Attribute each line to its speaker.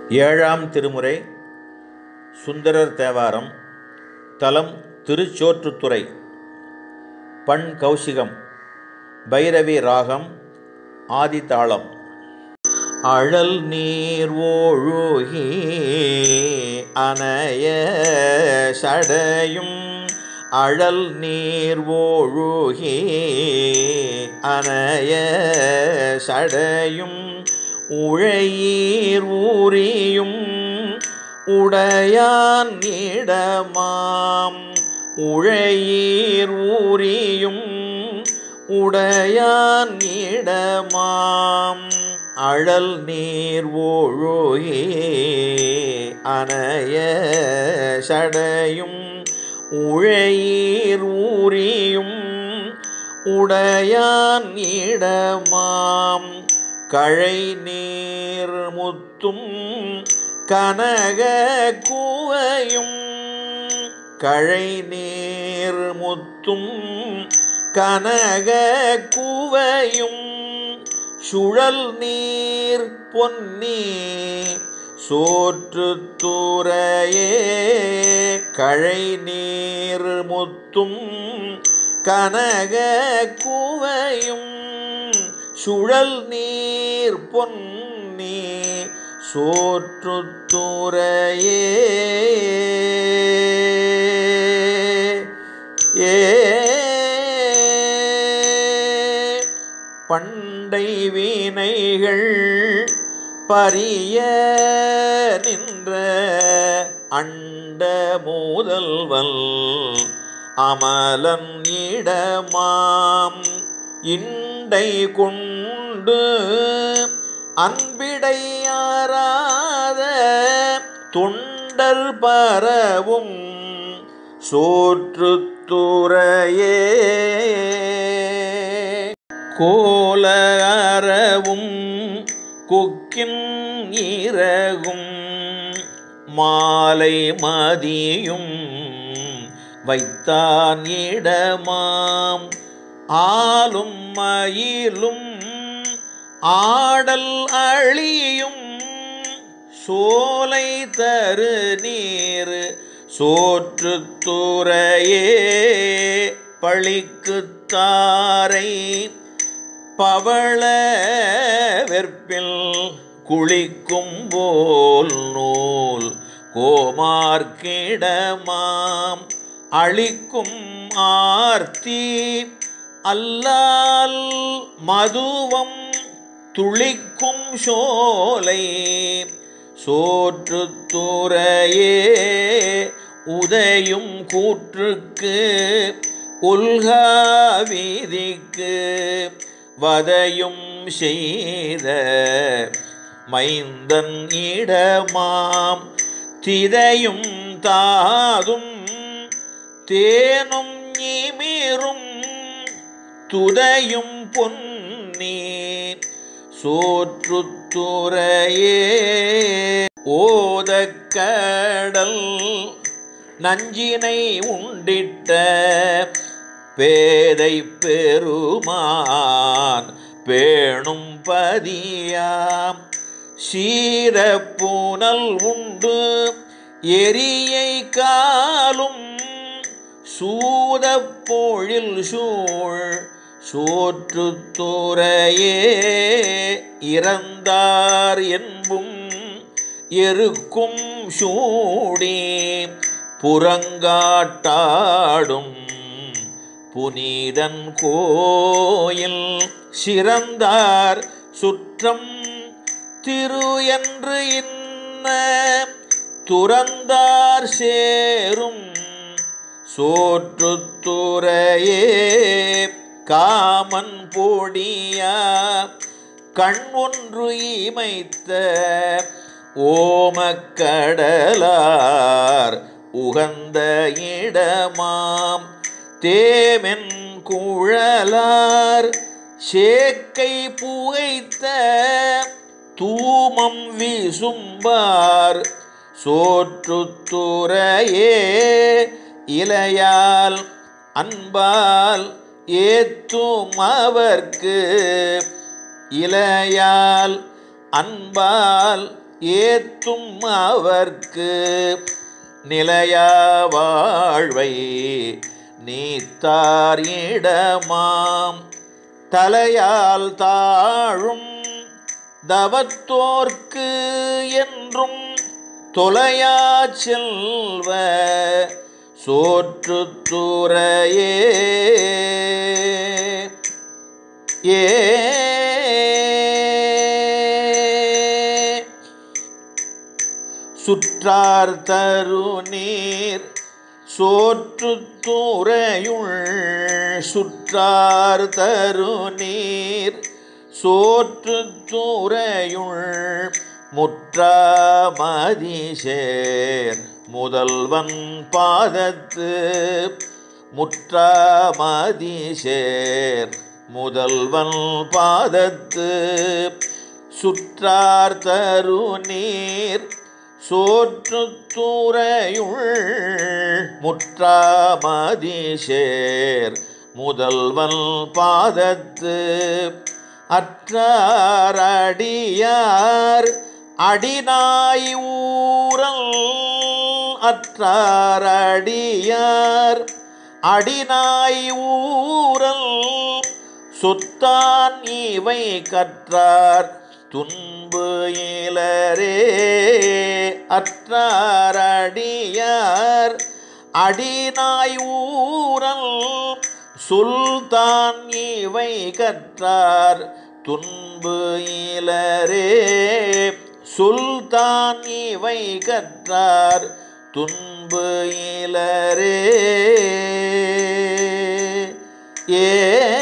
Speaker 1: ஏழாம் திருமுறை சுந்தரர் தேவாரம். தலம் திருச்சோற்றுத்துறை. பண் கௌசிகம். பைரவி ராகம். ஆதிதாளம். அழல் நீர் ஒழுகி அனைய சடையும் அழல் நீர் ஒழுகி அனைய சடையும் உழையீர் ஊரியும் உடையான் இடமாம் உழையீர் ஊரியும் உடையான் இடமாம் அழல் நீர் ஒழுகி அனைய சடையும் உழையீர் ஊரியும் உடையான் இடமாம் கழை நீர் முத்தும் கனக கூவையும் கழை நீர் முத்தும் கனக கூவையும் சுழல் நீர் பொன்னி சோற்றுத்துறையே கழை நீர் முத்தும் கனக கூவையும் சுழல் நீர் பொன்னி சோற்றுத்துறையே பண்டை வினைகள் பரிய நின்ற அண்ட மூதல்வல் அமலன் இடமாம் இண்டை கொண்டு அன்பிடையாராத தொண்டர் பரவும் சோற்றுத்துறையே கோல அறவும் கொக்கின் இறகும் மாலை மதியும் வைத்தான் இடமாம் ஆலும் மயிலும் ஆடல் அழியும் சோலை தரு நீர் சோற்றுத்துறையே பழிக்குத்தாரை பவள வெற்பில் குளிக்கும் போல் நூல் கோமார்க்கிடமாம் அளிக்கும் ஆர்த்தி அல்லால் மதுவம் துளிக்கும் சோலை சோற்றுத்துறையே உதயும் கூற்றுக்கு உல்கா வீதிக்கு வதையும் செய்த மைந்தன் இடமாம் திதையும் தாதும் தேனும் நீமீரும் துதையும் பொன்னி சோற்றுத்துறையே ஓதக்கடல் நஞ்சினை உண்டிட்ட பேதை பெருமான் பேணும் பதியாம் சீரப்பூனல் உண்டு எரியை காலும் சூதப்பொழில் சூழ் சோற்றுத்துறையே இறந்தார் என்பும் எருக்கும் சூடி புறங்காட்டாடும் புனிதன் கோயில் சிறந்தார் சுற்றம் திரு என்று இன்ன துறந்தார் சேரும் சோற்றுத்துறையே காமன் பொடியா கண் ஒன்று இமைத்த ஓமக்கடலார் உகந்த இடமாம் தேமென் குழலார் சேக்கை புகைத்த தூமம் வீசும்பார் சோற்றுத்துறையே இலையால் அன்பால் ஏத்தும் அவர்க்கு இலையால் அன்பால் ஏத்தும் அவர்க்கு நிலையா வாழ்வை நீத்தார் இடமாம் தலையால் தாழும் தவத்தோர்க்கு என்றும் தொலையா செல்வ சோற்றுத்துறையே சுற்றார் தருநீர் சோற்றுத்துறையுள் சுற்றார் தருநீர் சோற்றுத்துறையுள் முற்றாமதிசேர் முதல்வன் பாதத்து முற்றாமதிசேர் முதல்வன் பாதத்து சுற்றார் தருநீர் சோற்றுத்துறையுள் முற்றாமதிசேர் முதல்வன் பாதத்து அற்றார் அடியார் அடிநாய் ஊரல் அற்றார் அடியார் அடிநாய் ஊரல் சொத்தான் இவை கற்றார் துன்பு இலரே அற்றார் அடியார் அடிநாய் ஊரல் சுல்தான் இவை கற்றார் துன்பு இலரே சுல்தான் இவை கற்றார் துன்பு இலரே